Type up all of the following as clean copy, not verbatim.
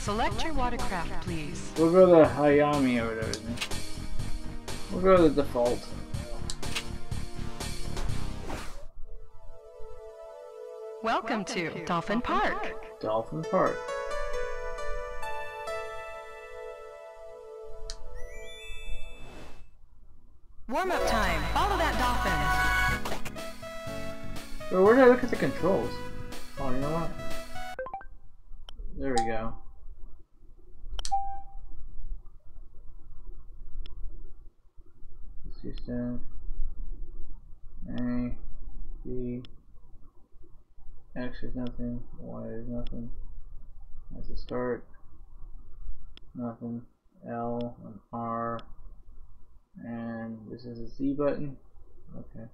Select your watercraft, please. We'll go to Hayami or whatever. We'll go to the default. Welcome to Dolphin Park. Dolphin Park. Warm-up time. Follow that dolphin. So where did I look at the controls? Oh, you know what? There we go. System. A. B. X is nothing. Y is nothing. That's a start. Nothing. L and R. And this is a Z button. Okay.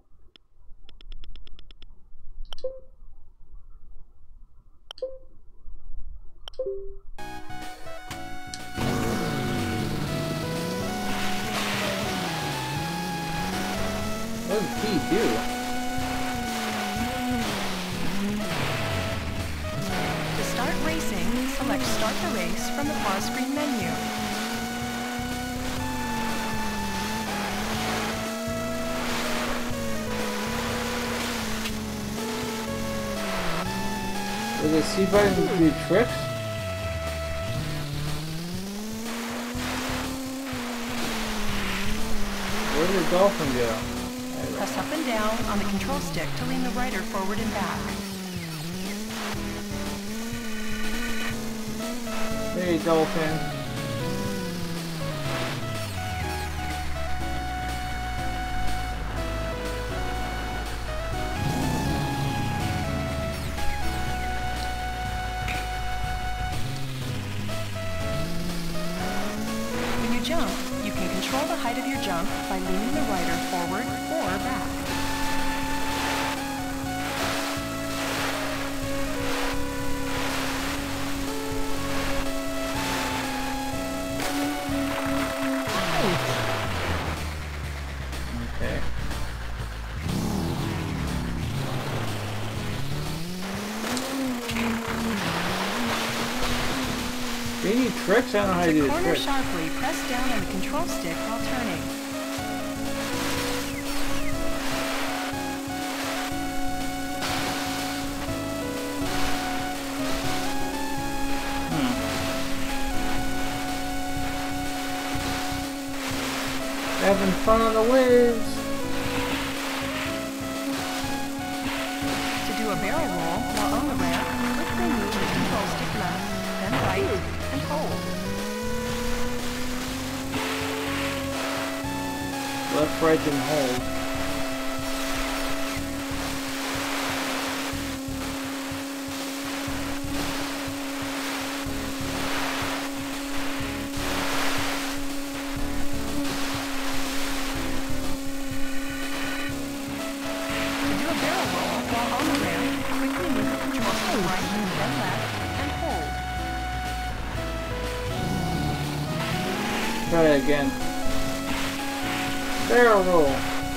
What does P do? To start racing, select Start the Race from the pause screen menu. Does the C button do tricks? Where did the dolphin go? Press up and down on the control stick to lean the rider forward and back. Hey, dolphin. When you jump, you can control the height of your jump by leaning the rider forward or back. Okay. Do you need tricks? I don't know how to do the Corner tricks. sharply, press down on the control stick while turning. Having fun on the waves. To do a barrel roll while on the ramp, quickly move the control stick left, then right, and hold. Left, right, and hold. To do a barrel roll while on the ramp, quickly move the control stick right, then left, and hold. Try it again. Barrel roll.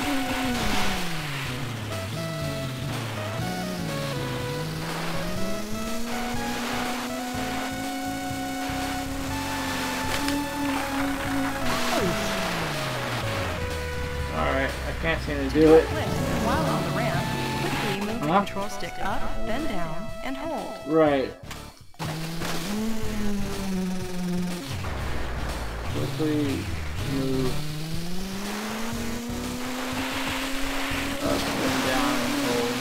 Alright, I can't seem to do it. Flip. While on the ramp, quickly move the Huh? control stick up, then down, and hold. Right. Quickly move up and down and hold.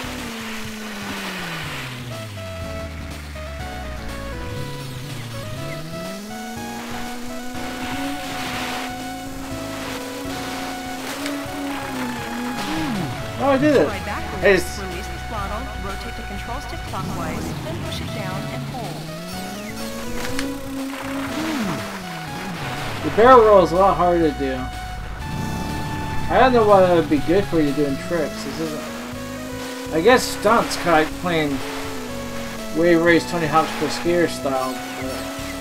Oh, I did it! Slide backwards, Hey, it's- release the throttle, rotate the control stick clockwise, then push it down and hold. The barrel roll is a lot harder to do. I don't know why that would be good for you doing tricks. This isn't. I guess stunts, kind of playing Wave Race Tony Hawk's Pro Skier style. But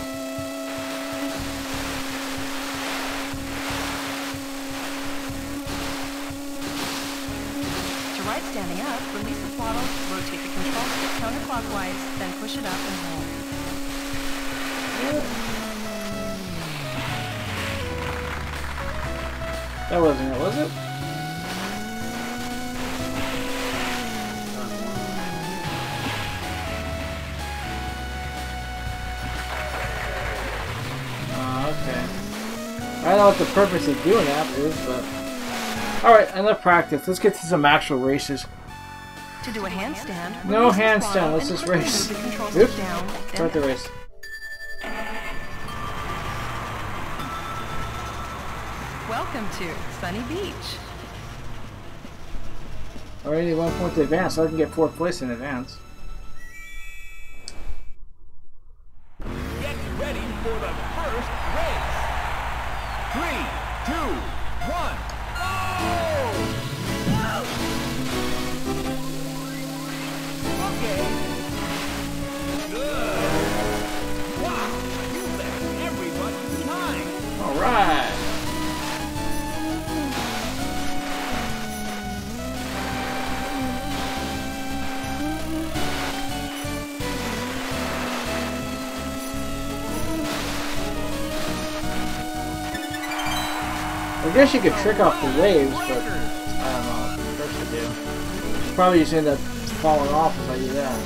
To ride standing up, release the throttle, rotate the control stick counterclockwise, then push it up and hold. That wasn't it, was it? Okay. I don't know what the purpose of doing that is, but... Alright, enough practice. Let's get to some actual races. To do a handstand, No release the handstand, throttle let's and just quickly race. move the control stick Oops. down, Start the race. Welcome to Sunny Beach. I already need 1 point to advance, so I can get 4th place in advance. Get ready for the first race. 3, 2, 1, go! Okay. Good. Wow, you left everybody behind. Alright! I guess you could trick off the waves, but I don't know what the tricks to do. Probably just end up falling off if I do that.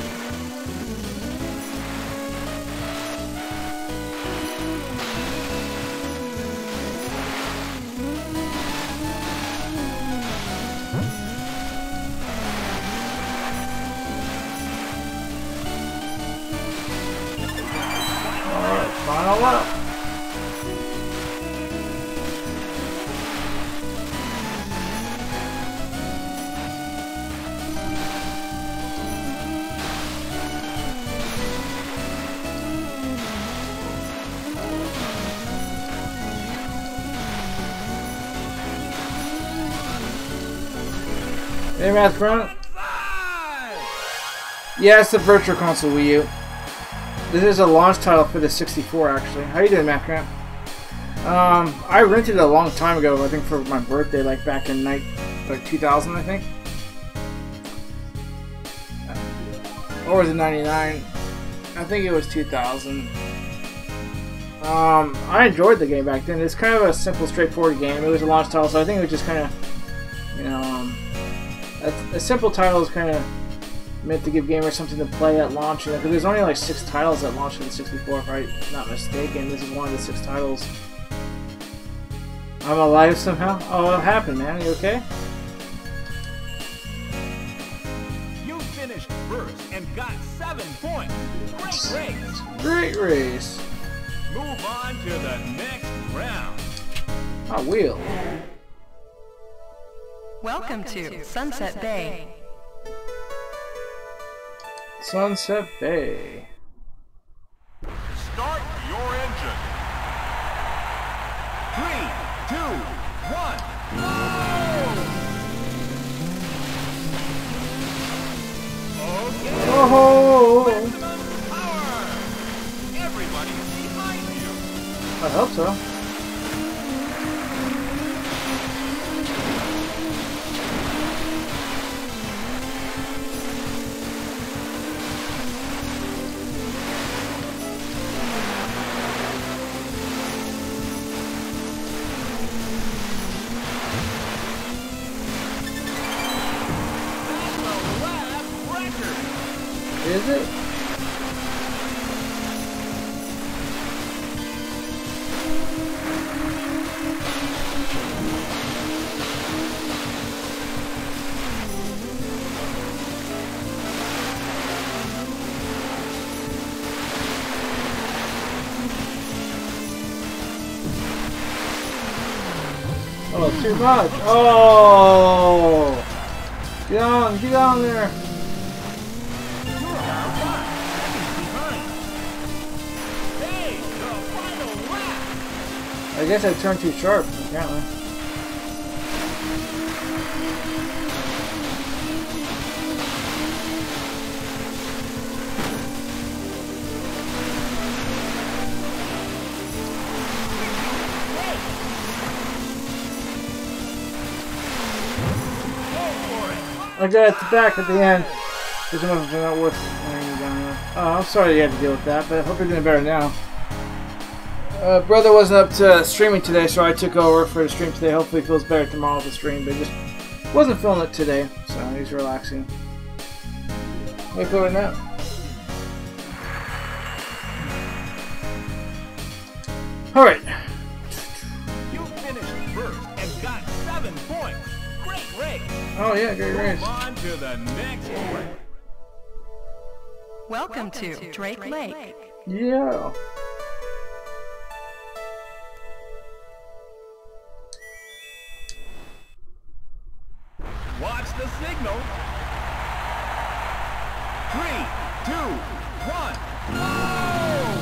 Alright, final lap. Hey, Matt Brown. Yeah, it's the Virtual Console Wii U. This is a launch title for the 64, actually. How you doing, Matt Grant? I rented it a long time ago, I think for my birthday, like back in like 2000, I think. Or was it 99? I think it was 2000. I enjoyed the game back then. It's kind of a simple, straightforward game. It was a launch title, so I think it was just kind of, you know, a simple title is kind of meant to give gamers something to play at launch. Because there's only like 6 titles that launched for the 64, if I'm not mistaken. This is one of the 6 titles. I'm alive somehow? Oh, what happened, man? You okay? You finished first and got 7 points. Great race. Great race. Move on to the next round. I will. Welcome to Sunset Bay. Sunset Bay. Start your engine. 3, 2, 1, go! Okay. Oh! Maximum power. Everybody's behind you. I hope so. Is it? Oh, too much. Oh! Get on there. I guess I turned too sharp, apparently. I got at the back at the end. There's not worth laying down there. Oh, I'm sorry you had to deal with that, but I hope you're doing better now. Brother wasn't up to streaming today, so I took over for the stream today. Hopefully he feels better tomorrow with the stream, but he just wasn't feeling it today, so he's relaxing. Wait for it now. Alright. You finished first and got 7 points. Great race. Oh yeah, great race. Move on to the next race. Welcome to Drake Lake. Yeah. Watch the signal. 3, 2, 1. Whoa!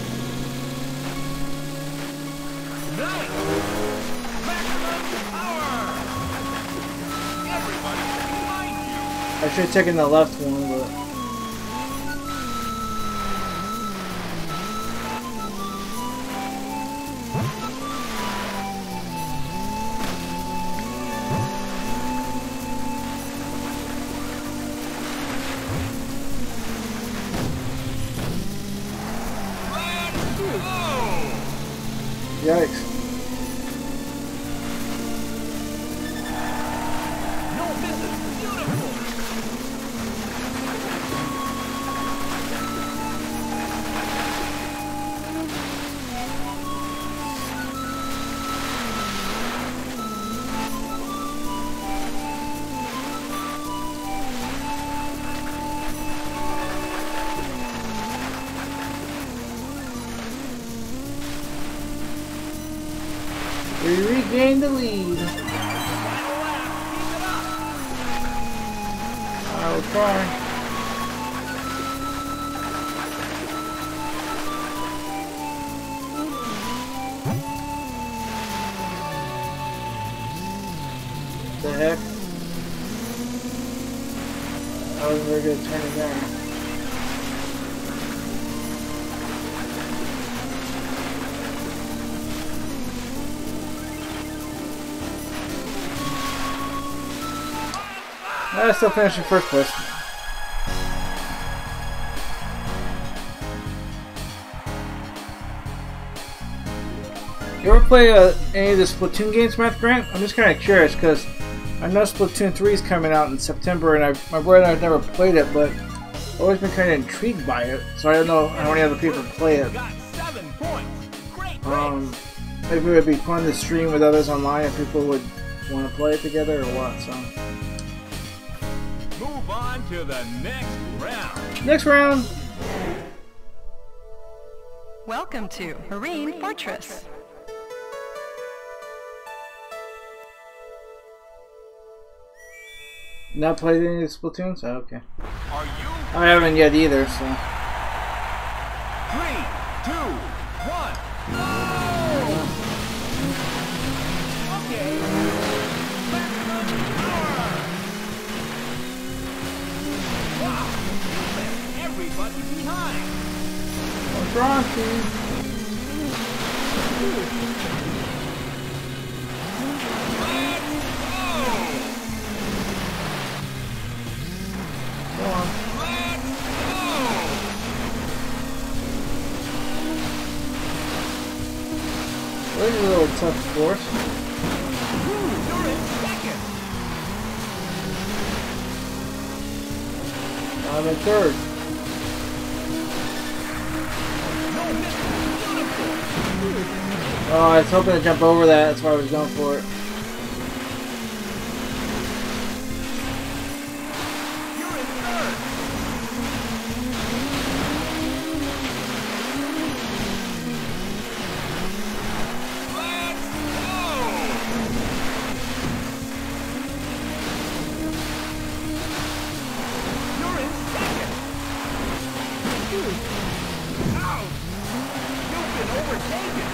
Nice! Maximum power! Everybody behind you! I should have taken the left one, but... Yikes. No misses! Beautiful! We regained the lead. I will try. The heck? I wasn't very good at turning down. I still finished in first place. You ever play any of the Splatoon games, Matt Grant? I'm just kind of curious because I know Splatoon 3 is coming out in September, and my brother and I have never played it, but I've always been kind of intrigued by it. So I don't know how many other people play it. Got 7 points. Great race. Maybe it would be fun to stream with others online if people would want to play it together or what. So. Move on to the next round. Next round. Welcome to Marine Fortress. Not played any of the Splatoons? Oh, okay. Are you? I haven't yet either, so. 3, 2, 1. Okay. Maximum power. Wow. You left everybody behind. What's wrong, Steve? Go on. This is a little tough course. You're in second. I'm in third. No misses. Beautiful. Oh, I was hoping to jump over that. That's why I was going for it. You're in third. Let's go. You're in second. Ouch. You've been overtaken.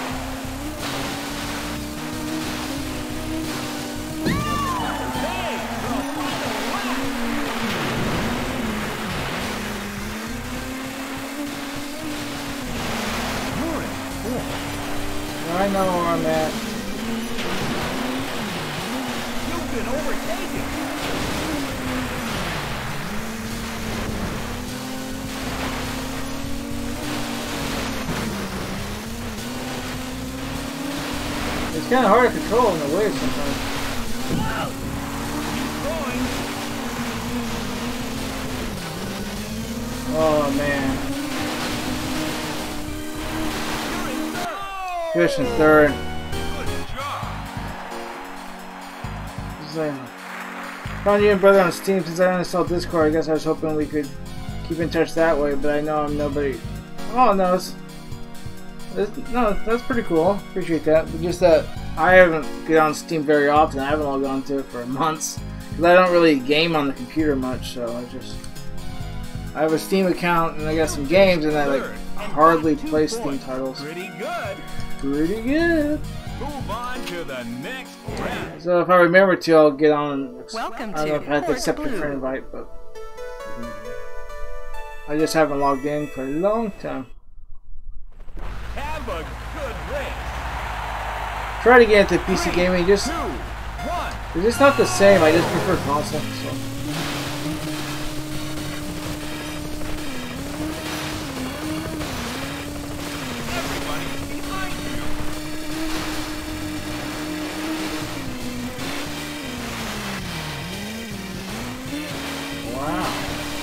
Hey, the final lap. You're in fourth. I know where I'm at. You've been overtaken. kind of hard to control in the waves sometimes. Oh man. Finishing third. Found you and brother on Steam since I uninstalled Discord. I guess I was hoping we could keep in touch that way, but I know I'm nobody. Oh no, no, that's pretty cool. Appreciate that. But just that I haven't get on Steam very often. I haven't logged on to it for months because I don't really game on the computer much. So I have a Steam account and I got some games, and I like hardly play Steam titles. Pretty good. Pretty good. Move on to the next round. So if I remember to, I'll get on. Welcome I don't know if I have to Port accept your Blue. friend invite, but I just haven't logged in for a long time. Have a good race. Try to get into PC gaming. Just 2, 1. it's just not the same. I just prefer console. So. Everybody behind you. Wow.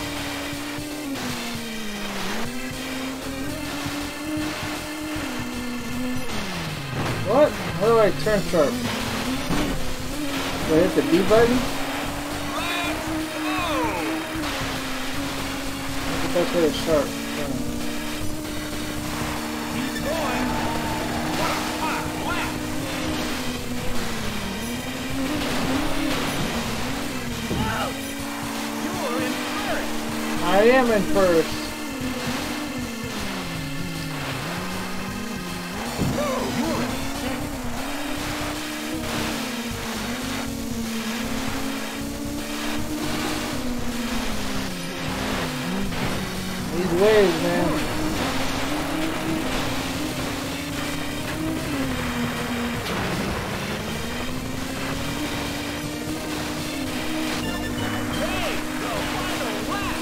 What? How do I turn sharp? Do I hit the B button? Let's go. I think that's where it's sharp. Keep going. What a hot lap. You're in first. I am in first. You're in second. These waves, man. Hey, the final lap.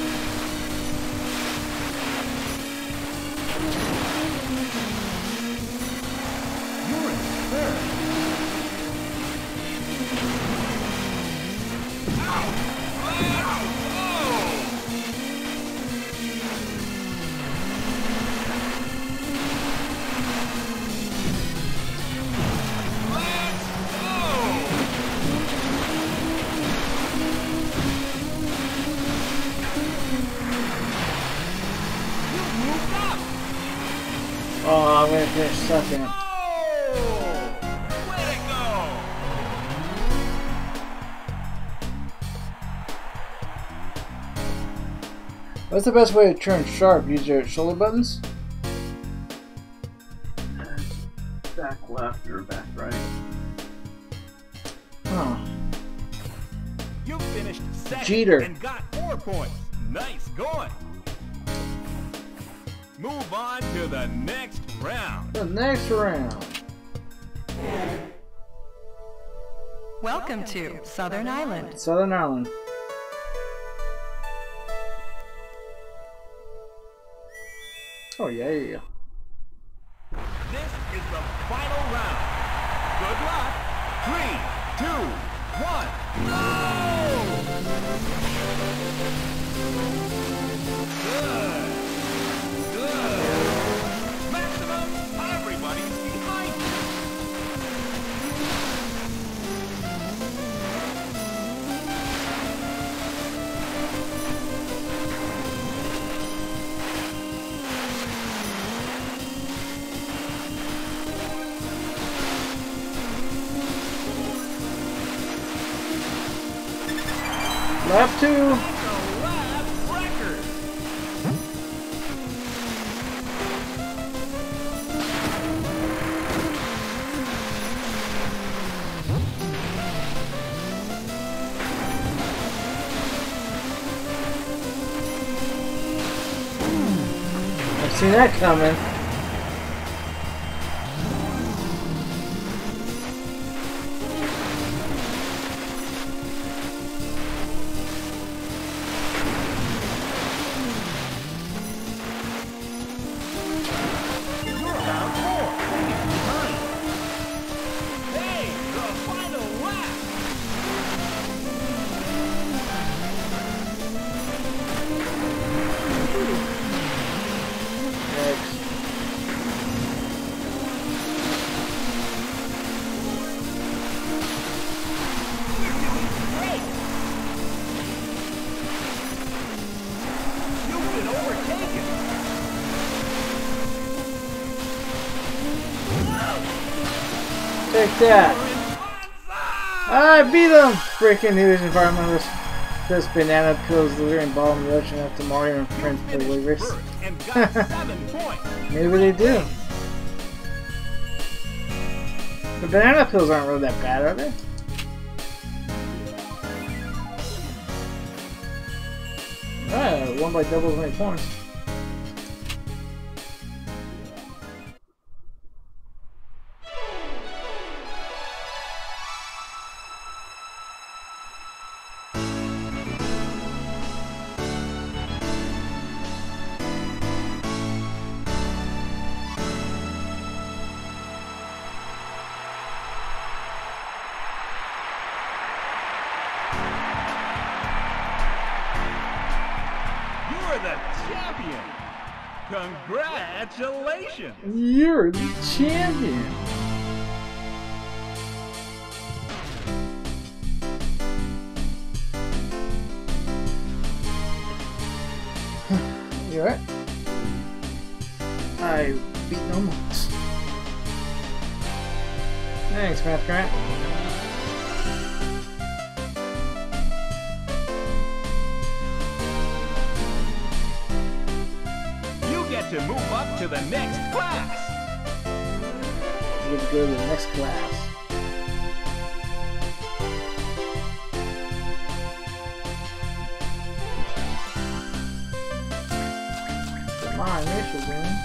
You're in third. Oh, I'm gonna finish second. Way to go! What's the best way to turn sharp? Use your shoulder buttons? Back left or back right. Huh. You finished second Jeter. and got 4 points. Nice going. Move on to the next round. The next round. Welcome to Southern Island. Southern Island. Oh yeah, yeah, yeah. This is the final round. Good luck. 3, 2, 1, go! Good. Good. Maximum. Everybody's behind you. Lap 2. The lap record. I've seen that coming. You're about 4 behind. Hey, Take that! I beat them! Freaking English environmentalists. This banana peels delivering bottom of the ocean after Mario and Prince believers. And got 7 points. Maybe they do. The banana peels aren't really that bad, are they? Alright, won by double as many points. You're the champion. Congratulations. You're the champion! You alright? I beat no monks. Thanks, Math Grant. You get to move up to the next class. You get to go to the next class. My initial win.